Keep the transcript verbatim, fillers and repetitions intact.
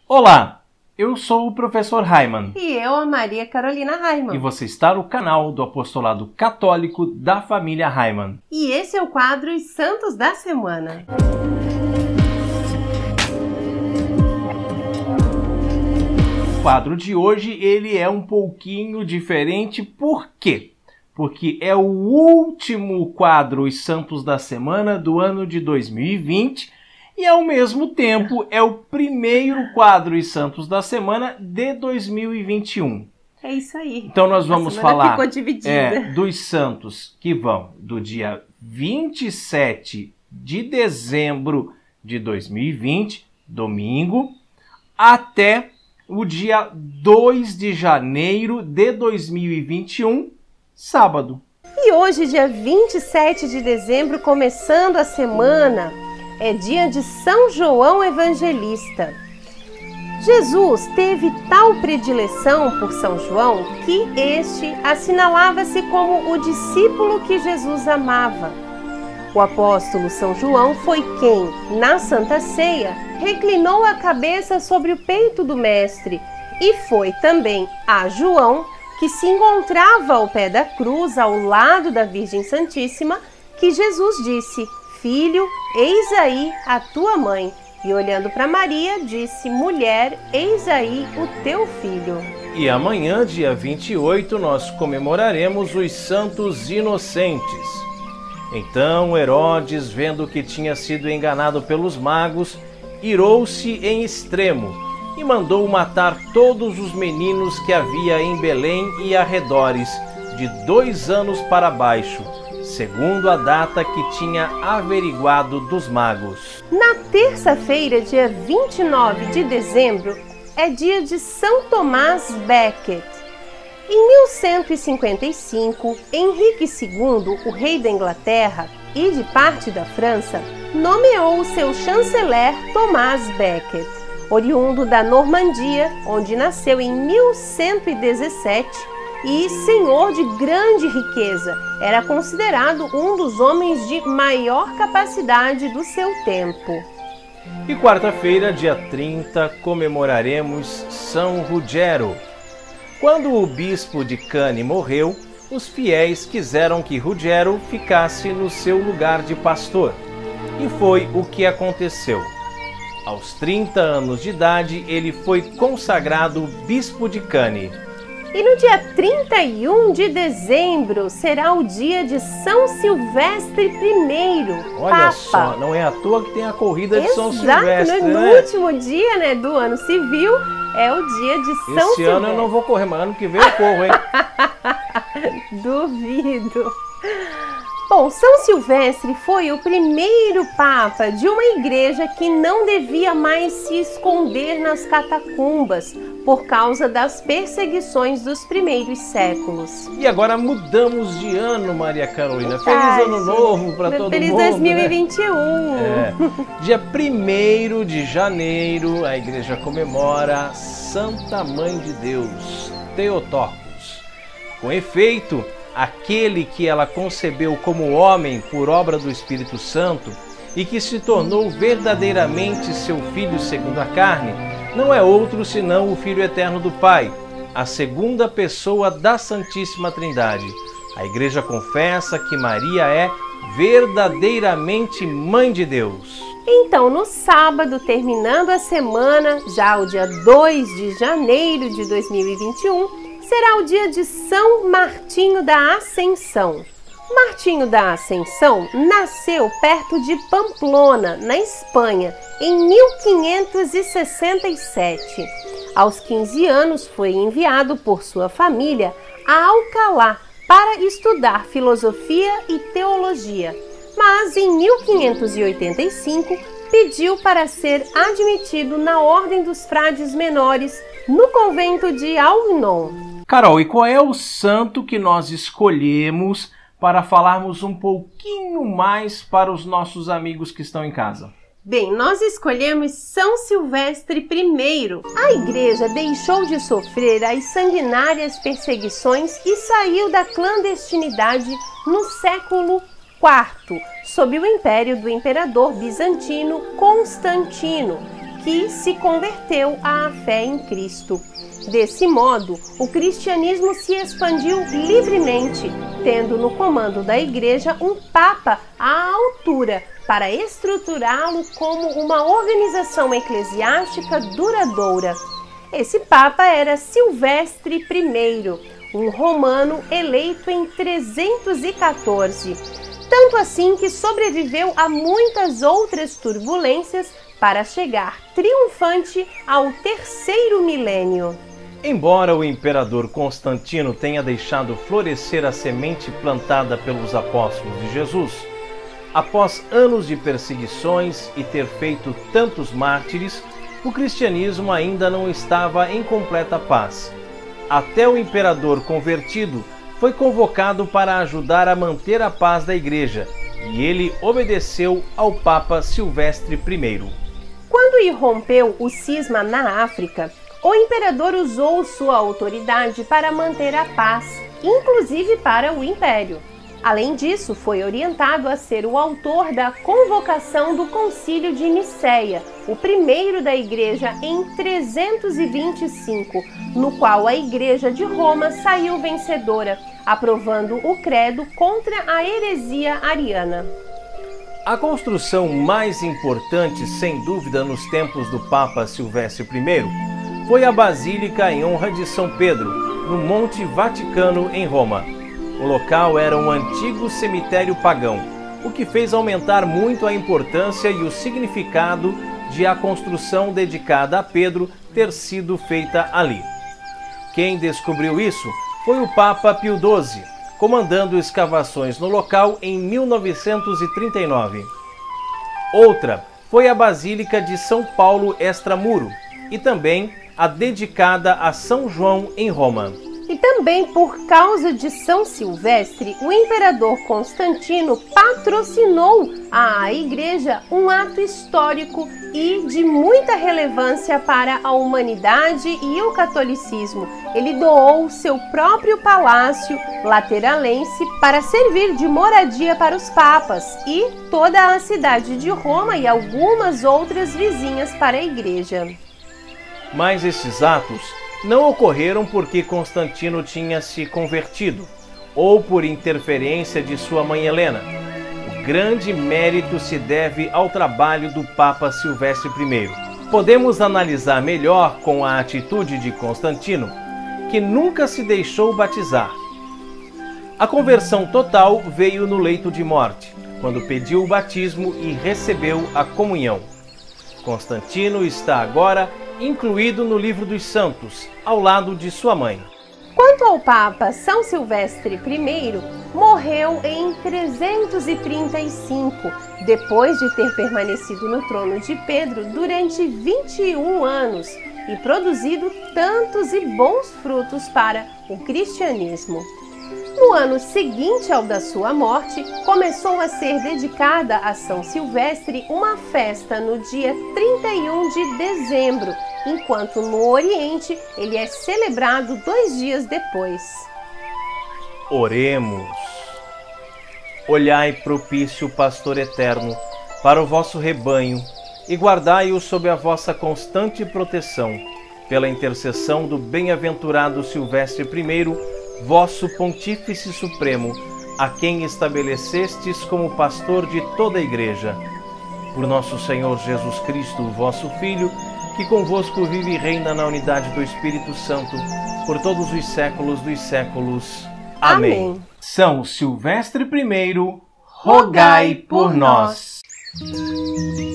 Olá, eu sou o professor Raiman. E eu, a Maria Carolina Raiman. E você está no canal do Apostolado Católico da família Raiman. E esse é o quadro Os Santos da Semana. O quadro de hoje ele é um pouquinho diferente, por quê? Porque é o último quadro Os Santos da Semana do ano de dois mil e vinte e, ao mesmo tempo, é o primeiro quadro Os Santos da Semana de dois mil e vinte e um. É isso aí. Então nós vamos falar ficou dividida. É, dos santos que vão do dia vinte e sete de dezembro de dois mil e vinte, domingo, até o dia dois de janeiro de dois mil e vinte e um, sábado. E hoje, dia vinte e sete de dezembro, começando a semana, é dia de São João Evangelista. Jesus teve tal predileção por São João que este assinalava-se como o discípulo que Jesus amava. O apóstolo São João foi quem, na Santa Ceia, reclinou a cabeça sobre o peito do Mestre, e foi também a João, que se encontrava ao pé da cruz, ao lado da Virgem Santíssima, que Jesus disse: "Filho, eis aí a tua mãe." E olhando para Maria, disse: "Mulher, eis aí o teu filho." E amanhã, dia vinte e oito, nós comemoraremos os Santos Inocentes. Então Herodes, vendo que tinha sido enganado pelos magos, irou-se em extremo e mandou matar todos os meninos que havia em Belém e arredores, de dois anos para baixo, segundo a data que tinha averiguado dos magos. Na terça-feira, dia vinte e nove de dezembro, é dia de São Tomás Becket. Em mil cento e cinquenta e cinco, Henrique segundo, o rei da Inglaterra e de parte da França, nomeou o seu chanceler Tomás Becket, oriundo da Normandia, onde nasceu em mil cento e dezessete, e senhor de grande riqueza, era considerado um dos homens de maior capacidade do seu tempo. E quarta-feira, dia trinta, comemoraremos São Ruggiero. Quando o bispo de Cannes morreu, os fiéis quiseram que Ruggiero ficasse no seu lugar de pastor. E foi o que aconteceu. Aos trinta anos de idade, ele foi consagrado bispo de Cannes. E no dia trinta e um de dezembro será o dia de São Silvestre primeiro, Olha Papa. só, não é à toa que tem a corrida de Exato, São Silvestre, no, né? no último dia, né, do ano civil, é o dia de São Esse Silvestre. ano eu não vou correr, mas ano que vem eu corro, hein? Duvido. Bom, São Silvestre foi o primeiro papa de uma igreja que não devia mais se esconder nas catacumbas por causa das perseguições dos primeiros séculos. E agora mudamos de ano, Maria Carolina. Feliz Ai, ano novo para todo Feliz mundo, dois mil e né? vinte e um. É. Dia primeiro de janeiro, a igreja comemora Santa Mãe de Deus, Theotokos. Com efeito, aquele que ela concebeu como homem por obra do Espírito Santo e que se tornou verdadeiramente seu filho segundo a carne, não é outro senão o Filho Eterno do Pai, a segunda pessoa da Santíssima Trindade. A Igreja confessa que Maria é verdadeiramente Mãe de Deus. Então, no sábado, terminando a semana, já o dia dois de janeiro de dois mil e vinte e um, será o dia de São Martinho da Ascensão. Martinho da Ascensão nasceu perto de Pamplona, na Espanha, em mil quinhentos e sessenta e sete. Aos quinze anos foi enviado por sua família a Alcalá para estudar filosofia e teologia, mas em mil quinhentos e oitenta e cinco pediu para ser admitido na Ordem dos Frades Menores no convento de Avignon. Carol, e qual é o santo que nós escolhemos para falarmos um pouquinho mais para os nossos amigos que estão em casa? Bem, nós escolhemos São Silvestre primeiro. A igreja deixou de sofrer as sanguinárias perseguições e saiu da clandestinidade no século quarto, sob o império do imperador bizantino Constantino, que se converteu à fé em Cristo. Desse modo, o cristianismo se expandiu livremente, tendo no comando da Igreja um Papa à altura para estruturá-lo como uma organização eclesiástica duradoura. Esse Papa era Silvestre I, um romano eleito em trezentos e quatorze, tanto assim que sobreviveu a muitas outras turbulências para chegar triunfante ao terceiro milênio. Embora o imperador Constantino tenha deixado florescer a semente plantada pelos apóstolos de Jesus, após anos de perseguições e ter feito tantos mártires, o cristianismo ainda não estava em completa paz. Até o imperador convertido foi convocado para ajudar a manter a paz da igreja, e ele obedeceu ao Papa Silvestre I. Quando irrompeu o cisma na África, o imperador usou sua autoridade para manter a paz, inclusive para o império. Além disso, foi orientado a ser o autor da convocação do Concílio de Nicéia, o primeiro da Igreja em trezentos e vinte e cinco, no qual a Igreja de Roma saiu vencedora, aprovando o credo contra a heresia ariana. A construção mais importante, sem dúvida, nos tempos do Papa Silvestre I foi a Basílica em honra de São Pedro, no Monte Vaticano, em Roma. O local era um antigo cemitério pagão, o que fez aumentar muito a importância e o significado de a construção dedicada a Pedro ter sido feita ali. Quem descobriu isso foi o Papa Pio doze, comandando escavações no local em mil novecentos e trinta e nove. Outra foi a Basílica de São Paulo Extramuro e também a dedicada a São João em Roma. E também por causa de São Silvestre, o imperador Constantino patrocinou à Igreja um ato histórico e de muita relevância para a humanidade e o catolicismo. Ele doou seu próprio palácio Lateralense para servir de moradia para os papas e toda a cidade de Roma e algumas outras vizinhas para a Igreja. Mas esses atos não ocorreram porque Constantino tinha se convertido, ou por interferência de sua mãe Helena. O grande mérito se deve ao trabalho do Papa Silvestre I. Podemos analisar melhor com a atitude de Constantino, que nunca se deixou batizar. A conversão total veio no leito de morte, quando pediu o batismo e recebeu a comunhão. Constantino está agora incluído no livro dos santos, ao lado de sua mãe. Quanto ao Papa São Silvestre I, morreu em trezentos e trinta e cinco, depois de ter permanecido no trono de Pedro durante vinte e um anos e produzido tantos e bons frutos para o cristianismo. No ano seguinte ao da sua morte, começou a ser dedicada a São Silvestre uma festa no dia trinta e um de dezembro, enquanto no Oriente ele é celebrado dois dias depois. Oremos. Olhai, propício Pastor eterno, para o vosso rebanho e guardai-o sob a vossa constante proteção, pela intercessão do bem-aventurado Silvestre I, vosso Pontífice Supremo, a quem estabelecestes como pastor de toda a Igreja. Por nosso Senhor Jesus Cristo, vosso Filho, que convosco vive e reina na unidade do Espírito Santo, por todos os séculos dos séculos. Amém. Amém. São Silvestre I, rogai por nós.